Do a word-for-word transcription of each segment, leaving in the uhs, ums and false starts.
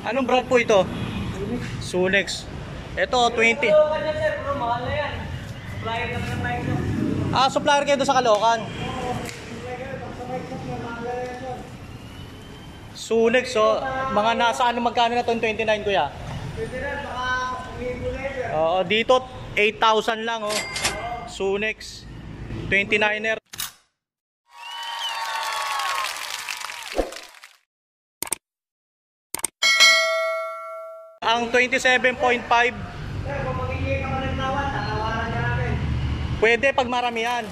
Anong brand po ito? Sunex. Ito, twenty. Ah, supplier kayo doon sa Caloocan. Sunex, so mga nasa ano magkano na itong twenty-nine kuya? Oo, dito eight thousand lang oh. Sunex twenty-niner. Ang twenty-seven point five. Pwede pag maramihan.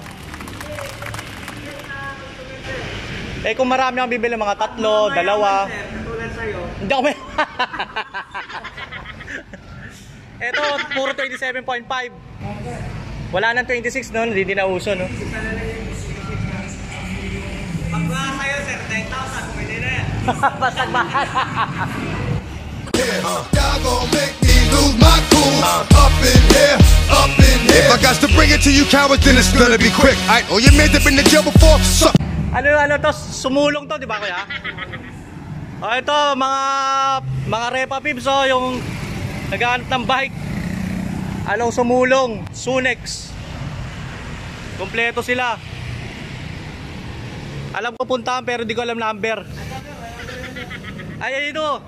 Eh kung marami ang bibili, mga tatlo, dalawa. Hindi ako may... Ito, puro twenty-seven point five. Wala nang twenty-six noon, hindi na uso, no? Pag mga sa'yo, sir, ten thousand, pwede na yan. Basta mahal. Y'all gon' make me lose my cool. Up in here, up in here. If I got to bring it to you cowards, then it's gonna be quick. I know your man's have been in jail before. So Ano ano to, sumulong to, di ba kuya? Oh, ito mga mga repa pips oh, yung naghahanap ng bike. Anong sumulong? Sunex. Kompleto sila. Alam ko puntahan pero di ko alam number. Ay, ay ito.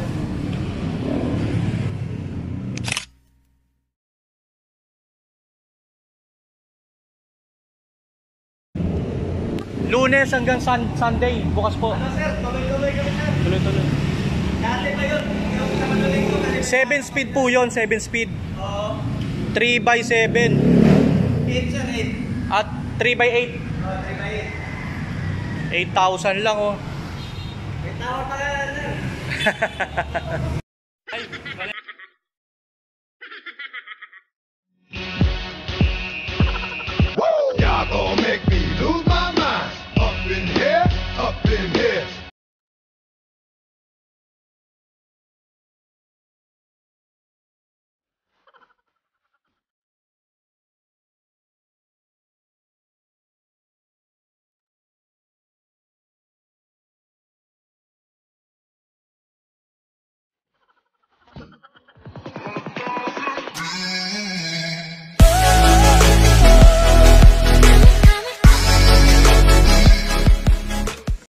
Lunes hanggang sun Sunday, bukas po. Ano sir, tuloy-tuloy kami sir. Tuloy-tuloy. Dati ba yun? Yung sa madaling ko kasi. seven speed po yun, seven speed. Oo. three by seven. eight sir, eight. At three by eight. Oo, three by eight. eight thousand lang oh. May tawar pa ka sir.